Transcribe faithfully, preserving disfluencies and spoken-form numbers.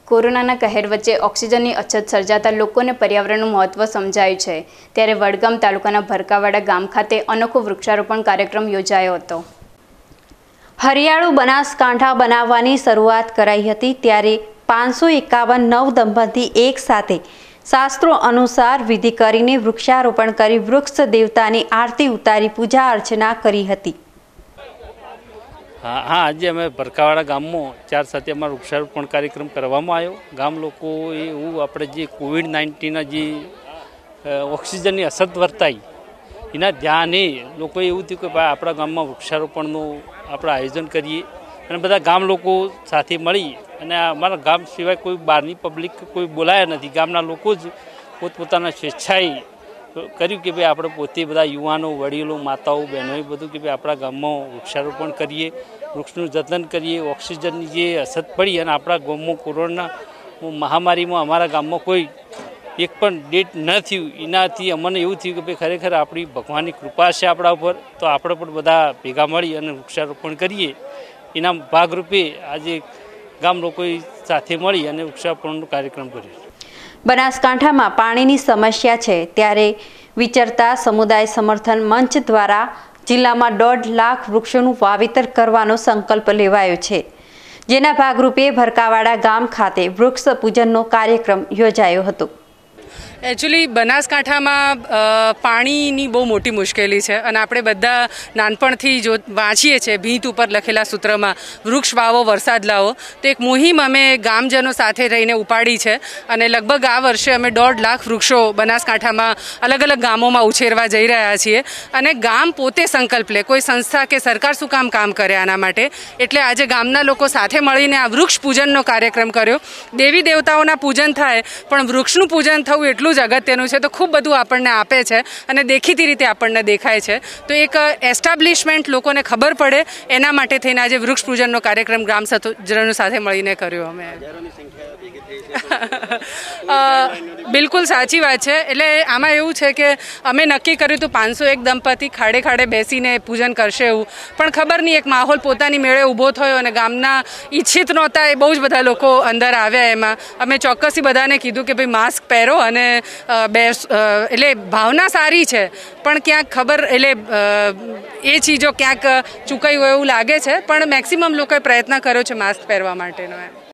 કોરોનાના કહેર વચ્ચે ઓક્સિજનની અછત સર્જાતા લોકોને પર્યાવરણનું મહત્વ સમજાયું છે ત્યારે વડગામ તાલુકાના ભરકાવાડા ગામ ખાતે અનોખો વૃક્ષારોપણ કાર્યક્રમ યોજાયો હતો। હરિયાળુ બનાસકાંઠા બનાવવાની શરૂઆત કરાઈ હતી ત્યારે પાંચસો એકાવન નવ દંપતી એક સાથે શાસ્ત્રો અનુસાર વિધિ કરીને વૃક્ષારોપણ કરી વૃક્ષ દેવતાની આરતી ઉતારી પૂજા અર્ચના કરી હતી। हाँ हाँ आज अमे भरकावाड़ा गाम में चार साथ अमरा वृक्षारोपण कार्यक्रम करवामां आव्यो। गाम लोको एवं आपणे जे कोविड नाइन्टीन जे ऑक्सिजन की असत वर्ताई एना ध्याने लोकोए एवुं थयुं के भाई आपणा गाममां वृक्षारोपणनुं આપણે આયોજન કરીએ અને બધા ગામ લોકો સાથે મળી અને અમારા ગામ સિવાય કોઈ બહારની પબ્લિક કોઈ બોલાયા નથી। ગામના લોકો જ પોતપોતાના સ્વેચ્છાએ કર્યું કે ભાઈ આપણે પોતે બધા યુવાનો વડીલો માતાઓ બહેનોએ બધું કે ભાઈ આપણા ગામમાં વૃક્ષારોપણ કરીએ, વૃક્ષનું જતન કરીએ। ઓક્સિજનની જે અછત પડી અને આપણા ગામમાં કોરોના મહામારીમાં અમારા ગામમાં કોઈ એક પણ ડેટ ન થયું એનાથી અમને એવું થયું કે ભાઈ ખરેખર આપણી ભગવાનની કૃપા છે આપણા ઉપર, તો આપણે પણ બધા ભેગા મળી અને વૃક્ષારોપણ કરીએ। એના ભાગરૂપે આજે ગામ લોકોએ સાથે મળી અને વૃક્ષારોપણનો કાર્યક્રમ કર્યો। બનાસકાંઠામાં પાણીની સમસ્યા છે ત્યારે વિચરતા સમુદાય સમર્થન મંચ દ્વારા જિલ્લામાં દોઢ લાખ વૃક્ષોનું વાવેતર કરવાનો સંકલ્પ લેવાયો છે, જેના ભાગરૂપે ભરકાવાડા ગામ ખાતે વૃક્ષ પૂજનનો કાર્યક્રમ યોજાયો હતો। एक्चुअली बनासकांठाમાં પાણીની બહુ મોટી મુશ્કેલી છે અને આપણે બધા નાનપણથી જો વાંચીએ છીએ ભીંત ઉપર લખેલા સૂત્રમાં વૃક્ષ વાવો વરસાદ લાવો, તો એક મુહિમ અમે ગામજનો સાથે રહીને ઉપાડી છે અને લગભગ આ વર્ષે અમે દોઢ લાખ વૃક્ષો બનાસકાંઠામાં અલગ અલગ ગામોમાં ઉછેરવા જઈ રહ્યા છીએ અને ગામ પોતે સંકલ્પ લે, કોઈ સંસ્થા કે સરકાર શું કામ કામ કરે આના માટે। એટલે આજે ગામના લોકો સાથે મળીને આ વૃક્ષ પૂજનનો કાર્યક્રમ કર્યો। દેવી દેવતાઓના પૂજન થાય પણ વૃક્ષનું પૂજન થવું એટલું જ અગત્યનું છે, તો ખૂબ બધું આપણને આપે છે અને દેખીતી રીતે આપણને દેખાય છે, તો એક એસ્ટાબ્લિશમેન્ટ લોકોને ખબર પડે એના માટે થઈને આજે વૃક્ષ પૂજનનો કાર્યક્રમ ગ્રામ સજ્જનો સાથે મળીને કર્યો અમે। બિલકુલ સાચી વાત છે। એટલે આમાં એવું છે કે અમે નક્કી કર્યું હતું પાંચસો એક દંપતી ખાડે ખાડે બેસીને પૂજન કરશે એવું, પણ ખબર નહીં એક માહોલ પોતાની મેળે ઊભો થયો અને ગામના ઈચ્છિત નહોતા એ બહુ જ બધા લોકો અંદર આવ્યા। એમાં અમે ચોક્કસથી બધાને કીધું કે ભાઈ માસ્ક પહેરો અને બે એટલે ભાવના સારી છે પણ ક્યાંક ખબર એટલે એ ચીજો ક્યાંક ચૂકાઈ હોય એવું લાગે છે, પણ મેક્સિમમ લોકોએ પ્રયત્ન કર્યો છે માસ્ક પહેરવા માટેનો એમ।